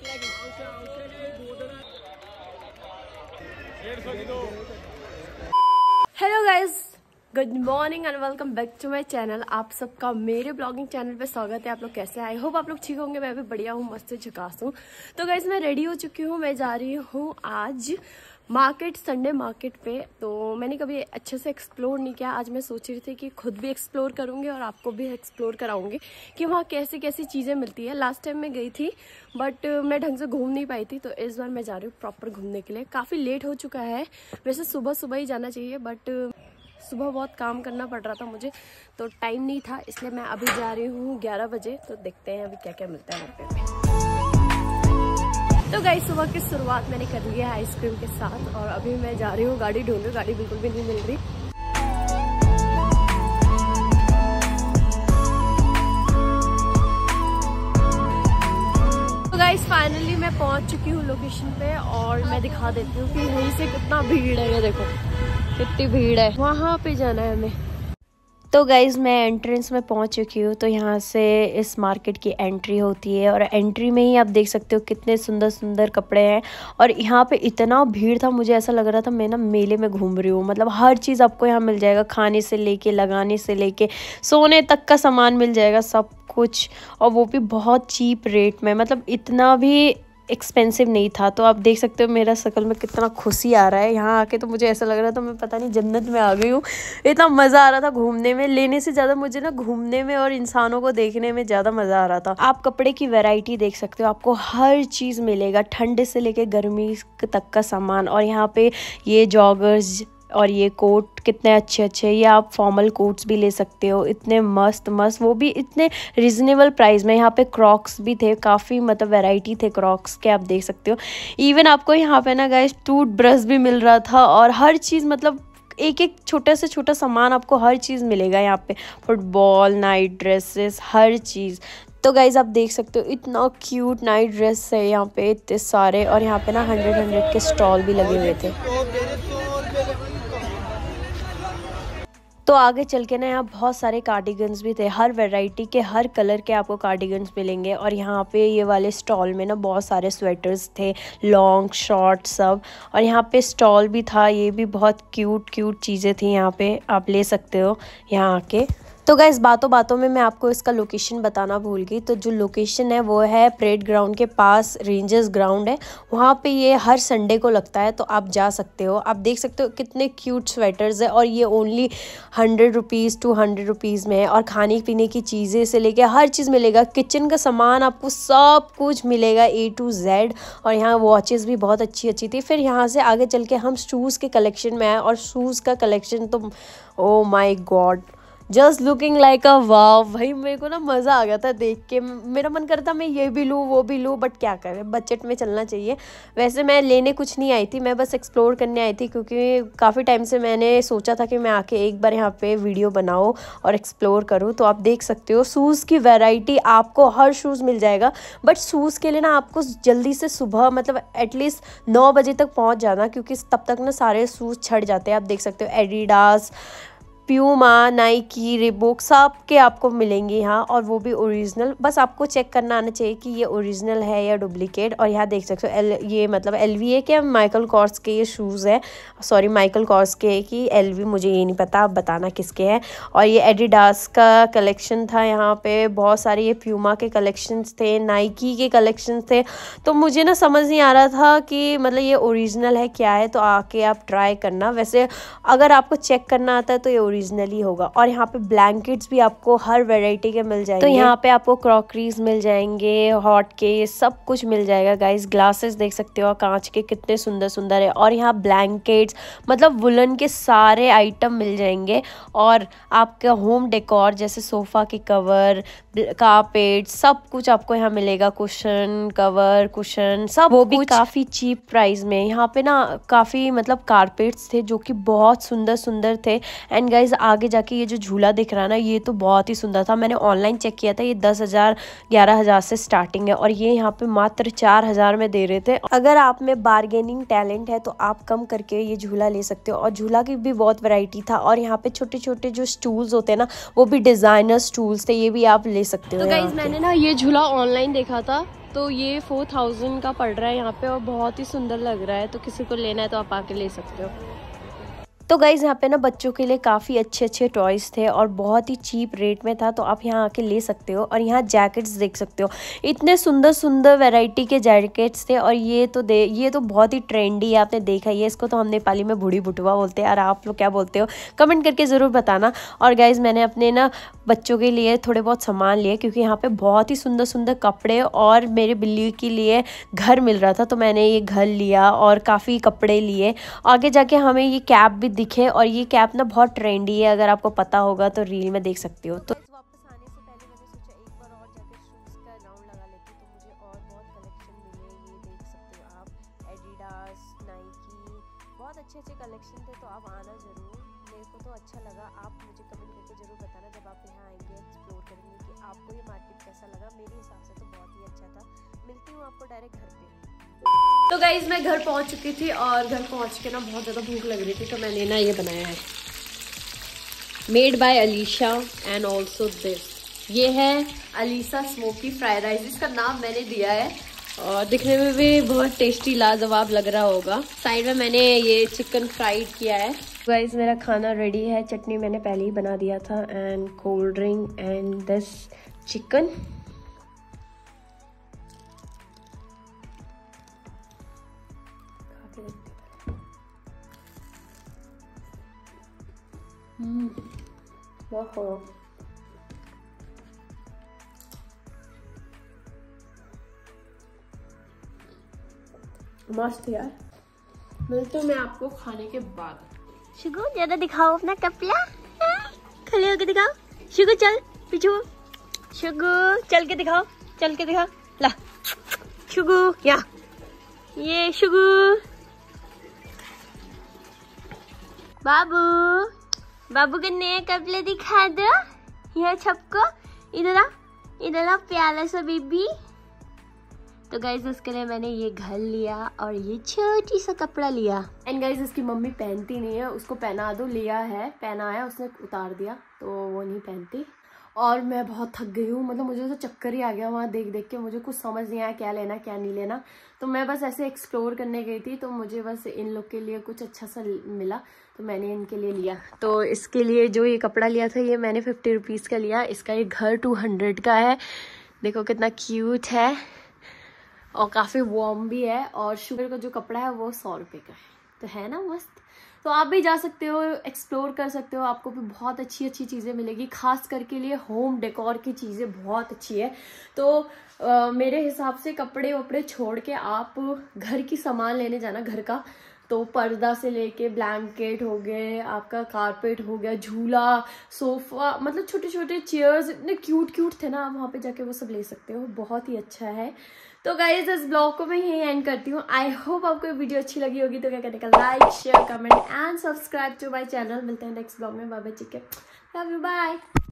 Hello guys, good morning and welcome back to my channel. आप सबका मेरे blogging channel पे स्वागत है। आप लोग कैसे हैं? आई होप आप लोग ठीक होंगे। मैं भी बढ़िया हूँ, मस्त झकास हूँ। तो गाइज मैं रेडी हो चुकी हूँ। मैं जा रही हूँ आज मार्केट, संडे मार्केट पे। तो मैंने कभी अच्छे से एक्सप्लोर नहीं किया। आज मैं सोच रही थी कि खुद भी एक्सप्लोर करूंगी और आपको भी एक्सप्लोर कराऊंगी कि वहाँ कैसी कैसी चीज़ें मिलती है। लास्ट टाइम मैं गई थी बट मैं ढंग से घूम नहीं पाई थी, तो इस बार मैं जा रही हूँ प्रॉपर घूमने के लिए। काफ़ी लेट हो चुका है, वैसे सुबह सुबह ही जाना चाहिए बट सुबह बहुत काम करना पड़ रहा था मुझे, तो टाइम नहीं था, इसलिए मैं अभी जा रही हूँ 11 बजे। तो देखते हैं अभी क्या क्या मिलता है वहाँ पे। तो गाइस सुबह की शुरुआत मैंने कर ली है आइसक्रीम के साथ और अभी मैं जा रही हूँ गाड़ी ढूंढने। गाड़ी बिल्कुल भी नहीं मिल रही। तो गाइस फाइनली मैं पहुँच चुकी हूँ लोकेशन पे और मैं दिखा देती हूँ कि यहीं से कितना भीड़ है। ये देखो कितनी भीड़ है, वहाँ पे जाना है हमें। तो गाइज़ मैं एंट्रेंस में पहुंच चुकी हूँ। तो यहाँ से इस मार्केट की एंट्री होती है और एंट्री में ही आप देख सकते हो कितने सुंदर सुंदर कपड़े हैं। और यहाँ पे इतना भीड़ था, मुझे ऐसा लग रहा था मैं ना मेले में घूम रही हूँ। मतलब हर चीज़ आपको यहाँ मिल जाएगा, खाने से लेके, लगाने से लेके, सोने तक का सामान मिल जाएगा, सब कुछ। और वो भी बहुत चीप रेट में, मतलब इतना भी एक्सपेंसिव नहीं था। तो आप देख सकते हो मेरा शक्ल में कितना खुशी आ रहा है। यहाँ आके तो मुझे ऐसा लग रहा था मैं पता नहीं जन्नत में आ गई हूँ। इतना मज़ा आ रहा था घूमने में। लेने से ज़्यादा मुझे ना घूमने में और इंसानों को देखने में ज़्यादा मज़ा आ रहा था। आप कपड़े की वैरायटी देख सकते हो, आपको हर चीज़ मिलेगा, ठंड से लेके गर्मी तक का सामान। और यहाँ पे ये जॉगर्स और ये कोट कितने अच्छे अच्छे, ये आप फॉर्मल कोट्स भी ले सकते हो, इतने मस्त मस्त, वो भी इतने रिजनेबल प्राइस में। यहाँ पे क्रॉक्स भी थे, काफ़ी मतलब वैरायटी थे क्रॉक्स के, आप देख सकते हो। इवन आपको यहाँ पे ना गाइस टूथ ब्रश भी मिल रहा था और हर चीज़, मतलब एक एक छोटा से छोटा सामान आपको हर चीज़ मिलेगा यहाँ पे। फुटबॉल, नाइट ड्रेसेस, हर चीज़। तो गाइज आप देख सकते हो इतना क्यूट नाइट ड्रेस है यहाँ पे, इतने सारे। और यहाँ पे ना 100 के स्टॉल भी लगे हुए थे। तो आगे चल के ना यहाँ बहुत सारे कार्डिगन्स भी थे, हर वैरायटी के, हर कलर के आपको कार्डिगन्स मिलेंगे। और यहाँ पे ये वाले स्टॉल में ना बहुत सारे स्वेटर्स थे, लॉन्ग शॉर्ट सब। और यहाँ पे स्टॉल भी था, ये भी बहुत क्यूट क्यूट चीज़ें थी यहाँ पे, आप ले सकते हो यहाँ आके। तो गाइस बातों बातों में मैं आपको इसका लोकेशन बताना भूल गई। तो जो लोकेशन है वो है परेड ग्राउंड के पास, रेंजर्स ग्राउंड है, वहाँ पे ये हर संडे को लगता है, तो आप जा सकते हो। आप देख सकते हो कितने क्यूट स्वेटर्स है और ये ओनली 100 रुपीज़ 200 रुपीज़ में है। और खाने पीने की चीज़ें से लेके हर चीज़ मिलेगा, किचन का सामान आपको सब कुछ मिलेगा A to Z। और यहाँ वॉचेस भी बहुत अच्छी अच्छी थी। फिर यहाँ से आगे चल के हम शूज़ के कलेक्शन में आए और शूज़ का कलेक्शन तो oh my god, just looking like a wow. भाई मेरे को ना मज़ा आ गया था देख के। मेरा मन करता मैं ये भी लूँ वो भी लूँ, बट क्या करें, बजट में चलना चाहिए। वैसे मैं लेने कुछ नहीं आई थी, मैं बस एक्सप्लोर करने आई थी, क्योंकि काफ़ी टाइम से मैंने सोचा था कि मैं आके एक बार यहाँ पे वीडियो बनाऊँ और एक्सप्लोर करूँ। तो आप देख सकते हो शूज़ की वैरायटी, आपको हर शूज़ मिल जाएगा। बट शूज़ के लिए ना आपको जल्दी से सुबह, मतलब एटलीस्ट 9 बजे तक पहुँच जाना, क्योंकि तब तक ना सारे शूज़ छट जाते हैं। आप देख सकते हो एडिडास, प्यूमा, नाइकी, रिबॉक सब के आपको मिलेंगे यहाँ, और वो भी ओरिजिनल। बस आपको चेक करना आना चाहिए कि ये ओरिजिनल है या डुप्लीकेट। और यहाँ देख सकते हो ये मतलब LV के माइकल कॉर्स के ये शूज़ है, सॉरी माइकल कॉर्स के कि LV, मुझे ये नहीं पता, आप बताना किसके हैं। और ये एडिडास का कलेक्शन था यहाँ पे, बहुत सारे ये प्यूमा के कलेक्शंस थे, नाइकी के कलेक्शंस थे। तो मुझे ना समझ नहीं आ रहा था कि मतलब ये ओरिजिनल है क्या है, तो आके आप ट्राई करना। वैसे अगर आपको चेक करना आता है तो ये ओरिजिनल ही होगा। और यहाँ पे ब्लैंकेट्स भी आपको हर वैरायटी के मिल जाएंगे। तो यहाँ पे आपको क्रॉकरीज मिल जाएंगे, हॉट के सब कुछ मिल जाएगा गाइस। ग्लासेस देख सकते हो कांच के, कितने सुंदर सुंदर है। और यहाँ ब्लैंकेट्स, मतलब वुलन के सारे आइटम मिल जाएंगे। और आपका होम डेकोर जैसे सोफ़ा के कवर, कारपेट, सब कुछ आपको यहाँ मिलेगा। कुशन, कवर, कुशन, सब वो भी काफ़ी चीप प्राइस में। यहाँ पे ना काफ़ी मतलब कारपेट्स थे जो कि बहुत सुंदर सुंदर थे। एंड गाइज आगे जाके ये जो झूला दिख रहा है ना, ये तो बहुत ही सुंदर था। मैंने ऑनलाइन चेक किया था, ये 10,000 11,000 से स्टार्टिंग है और ये यहाँ पे मात्र 4,000 में दे रहे थे। अगर आप में बार्गेनिंग टैलेंट है तो आप कम करके ये झूला ले सकते हो। और झूला की भी बहुत वैरायटी था। और यहाँ पे छोटे छोटे जो स्टूल्स होते हैं ना, वो भी डिजाइनर स्टूल्स थे, ये भी आप ले सकते हो। तो गाइज मैंने ना ये झूला ऑनलाइन देखा था, तो ये 4000 का पड़ रहा है यहाँ पे और बहुत ही सुंदर लग रहा है। तो किसी को लेना है तो आप आके ले सकते हो। तो गाइज़ यहाँ पे ना बच्चों के लिए काफ़ी अच्छे अच्छे टॉयज़ थे और बहुत ही चीप रेट में था, तो आप यहाँ आके ले सकते हो। और यहाँ जैकेट्स देख सकते हो, इतने सुंदर सुंदर वैरायटी के जैकेट्स थे। और ये तो बहुत ही ट्रेंडी है, आपने देखा ही है। इसको तो हम नेपाली में बूढ़ी बुटवा बोलते हैं। और आप लोग क्या बोलते हो कमेंट करके ज़रूर बताना। और गाइज़ मैंने अपने ना बच्चों के लिए थोड़े बहुत सामान लिए, क्योंकि यहाँ पे बहुत ही सुंदर सुंदर कपड़े और मेरे बिल्ली के लिए घर मिल रहा था, तो मैंने ये घर लिया और काफ़ी कपड़े लिए। आगे जाके हमें ये कैप भी दिखे, और ये कैप ना बहुत ट्रेंडी है, अगर आपको पता होगा तो रील में देख सकते हो। तो वापस आने से पहले मैंने सोचा एक बार और जाके शूज़ का राउंड लगा लेती, तो मुझे और बहुत कलेक्शन मिले। ये देख सकते हो आप, एडिडास, नाइकी, बहुत अच्छे अच्छे कलेक्शन थे। तो आप आना ज़रूर, मेरे को तो अच्छा लगा। आप मुझे कमेंट करके ज़रूर बताना जब आप यहाँ आएंगे एक्सप्लोर करेंगे कि आपको ये मार्केट कैसा लगा। मेरे हिसाब से तो बहुत ही अच्छा था। मिलती हूँ आपको डायरेक्ट घर पे। तो गाइज मैं घर पहुंच चुकी थी, और घर पहुंच के ना बहुत ज़्यादा भूख लग रही थी, तो मैंने ना ये बनाया है, made by Alisha and also this. ये है अलीशा स्मोकी फ्राइड राइस, इसका नाम मैंने दिया है, और दिखने में भी बहुत टेस्टी लाजवाब लग रहा होगा। साइड में मैंने ये चिकन फ्राइड किया है। गाइज मेरा खाना रेडी है, चटनी मैंने पहले ही बना दिया था, and cold drink and this chicken. मस्त यार। मिलती हूँ मैं आपको खाने के बाद। शुगु ज्यादा दिखाओ अपना कपड़ा, खड़े होके दिखाओ। शुगु चल पीछू, शुगु चल के दिखाओ, चल के दिखा ला। शुगु या ये शुगु, बाबू बाबू के नए कपड़े दिखा दो यहाँ सबको। इधर आ प्याला सा बेबी। तो गाइज उसके लिए मैंने ये घर लिया और ये छोटी सा कपड़ा लिया। एंड गाइज इसकी मम्मी पहनती नहीं है, उसको पहना दो, लिया है पहना है, उसने उतार दिया तो वो नहीं पहनती। और मैं बहुत थक गई हूँ, मतलब मुझे तो चक्कर ही आ गया वहाँ देख देख के। मुझे कुछ समझ नहीं आया क्या लेना क्या नहीं लेना। तो मैं बस ऐसे एक्सप्लोर करने गई थी, तो मुझे बस इन लोग के लिए कुछ अच्छा सा मिला, तो मैंने इनके लिए लिया। तो इसके लिए जो ये कपड़ा लिया था ये मैंने 50 रुपीज़ का लिया। इसका ये घर 200 का है। देखो कितना क्यूट है और काफ़ी वार्म भी है। और शुगर का जो कपड़ा है वो 100 रुपये का है, तो है ना मस्त। तो आप भी जा सकते हो, एक्सप्लोर कर सकते हो, आपको भी बहुत अच्छी अच्छी चीज़ें मिलेगी। खास करके लिए होम डेकोर की चीज़ें बहुत अच्छी है। तो मेरे हिसाब से कपड़े वपड़े छोड़ के आप घर की सामान लेने जाना, घर का। तो पर्दा से लेके ब्लैंकेट हो गए, आपका कारपेट हो गया, झूला, सोफा, मतलब छोटे छोटे चेयर्स इतने क्यूट क्यूट थे ना, आप वहाँ पे जाके वो सब ले सकते हो, बहुत ही अच्छा है। तो गाइज इस ब्लॉग को मैं यही एंड करती हूँ। आई होप आपको वीडियो अच्छी लगी होगी। तो क्या करने का, like share comment and subscribe to my channel. मिलते हैं नेक्स्ट ब्लॉग में। बाय बाय, ठीक है, लव यू, बाय।